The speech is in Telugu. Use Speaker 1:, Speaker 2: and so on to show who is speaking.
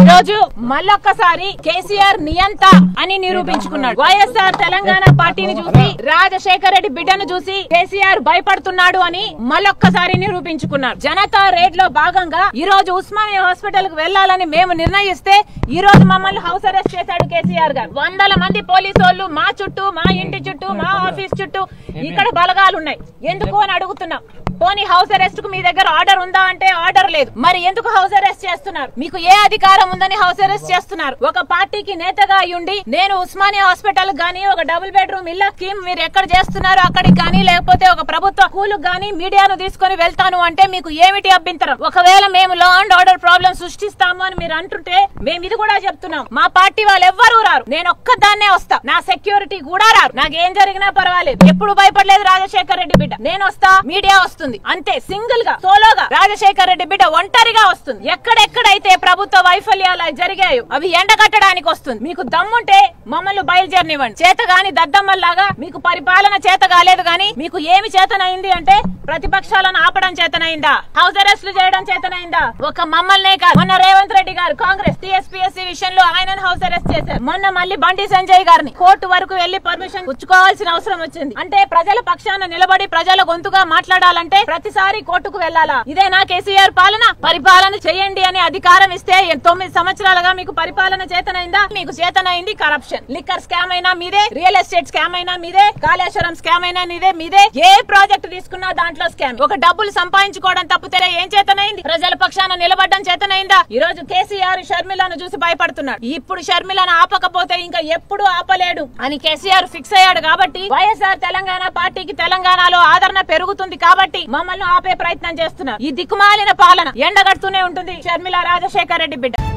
Speaker 1: రోజు మళ్ళొక్కసారి కేసీఆర్ నియంత అని నిరూపించుకున్నాడు. వైఎస్ఆర్ తెలంగాణ పార్టీని చూసి, రాజశేఖర రెడ్డి బిడ్డను చూసి కేసీఆర్ భయపడుతున్నాడు అని మళ్ళొక్కసారి నిరూపించుకున్నాడు. జనతా రేడ్ లో భాగంగా ఈ రోజు ఉస్మానియా హాస్పిటల్ కు వెళ్లాలని మేము నిర్ణయిస్తే ఈ రోజు మమ్మల్ని హౌస్ అరెస్ట్ చేశాడు కేసీఆర్ గారు. వందల మంది పోలీసు వాళ్ళు మా చుట్టూ, మా ఇంటి చుట్టూ, మా ఆఫీస్ చుట్టూ ఇక్కడ బలగాలున్నాయి. ఎందుకు అని అడుగుతున్నాం. పోనీ హౌస్ అరెస్ట్ కు మీ దగ్గర ఆర్డర్ ఉందా అంటే ఆర్డర్ లేదు. మరి ఎందుకు హౌస్ అరెస్ట్ చేస్తున్నారు? మీకు ఏ అధికారం ఉందని హౌస్ అరెస్ట్ చేస్తున్నారు? ఒక పార్టీకి నేతగా అయ్యుండి నేను ఉస్మానియా హాస్పిటల్ గానీ, ఒక డబుల్ బెడ్రూమ్ ఇళ్ల స్కీమ్ మీరు ఎక్కడ చేస్తున్నారో అక్కడికి గానీ, లేకపోతే ఒక ప్రభుత్వ స్కూల్ గానీ మీడియాను తీసుకుని వెళ్తాను అంటే మీకు ఏమిటి అభ్యంతరం? ఒకవేళ మేము లా అండ్ ఆర్డర్ ప్రాబ్లం సృష్టిస్తాము అని మీరు అంటుంటే మేము ఇది కూడా చెప్తున్నాం. మా పార్టీ వాళ్ళు ఎవ్వరూ రారు, నేను ఒక్కదాన్నే వస్తా. నా సెక్యూరిటీ కూడా రారు. నాకేం జరిగినా పర్వాలేదు. ఎప్పుడు భయపడలేదు రాజశేఖర రెడ్డి బిడ్డ. నేను వస్తా, మీడియా వస్తుంది, అంతే. సింగిల్ గా, సోలోగా రాజశేఖర రెడ్డి బిడ్డ ఒంటరిగా వస్తుంది. ఎక్కడెక్కడైతే ప్రభుత్వ వైఫల్యాలు జరిగాయో అవి ఎండగట్టడానికి వస్తుంది. మీకు దమ్ముంటే మమ్మల్ని బయలుదేరనివ్వండి. చేతగాని దద్దమ్మల్లాగా మీకు పరిపాలన చేత కాలేదు గాని మీకు ఏమి చేతనైంది అంటే ప్రతిపక్షాలను ఆపడం చేతనైందా? హౌస్ అరెస్టులు చేయడం చేతనైందా? ఒక మమ్మల్నే కాదు, మొన్న రేవంత్ రెడ్డి గారు కాంగ్రెస్ టీఎస్పీఎస్సీ విషయంలో ఆయనను హౌస్ అరెస్ట్ చేశారు. మొన్న మళ్ళీ బండి సంజయ్ గారిని కోర్టు వరకు వెళ్లి పర్మిషన్ పుచ్చుకోవాల్సిన అవసరం వచ్చింది. అంటే ప్రజల పక్షాన నిలబడి ప్రజల గొంతుగా మాట్లాడాలంటే ప్రతిసారి కోర్టుకు వెళ్లాలా? ఇదేనా కేసీఆర్ పాలన? పరిపాలన చేయండి అని అధికారం ఇస్తే 9 సంవత్సరాలుగా మీకు పరిపాలన చేతనైందా? మీకు చేతనైంది కరప్షన్. లిక్కర్ స్కామ్ అయినా మీదే, రియల్ ఎస్టేట్ స్కామ్ అయినా మీదే, కాళేశ్వరం స్కామ్ అయినా మీదే. ఏ ప్రాజెక్ట్ తీసుకున్నా దాంట్లో స్కామ్. ఒక డబ్బులు సంపాదించుకోవడం తప్పితే ఏం చేతనైంది? ప్రజల పక్షాన నిలబడడం చేతనైందా? ఈ రోజు కేసీఆర్ షర్మిలను చూసి భయపడుతున్నాడు. ఇప్పుడు షర్మిలను ఆపకపోతే ఇంకా ఎప్పుడు ఆపలేడు అని కేసీఆర్ ఫిక్స్ అయ్యాడు. కాబట్టి వైఎస్ఆర్ తెలంగాణ పార్టీకి తెలంగాణలో ఆదరణ పెరుగుతుంది. కాబట్టి మమ్మల్ని ఆపే ప్రయత్నం చేస్తున్నారు. ఈ దిక్కుమాలిన పాలన ఎండగడుతూనే ఉంటుంది షర్మిల రాజశేఖర రెడ్డి బిడ్డ.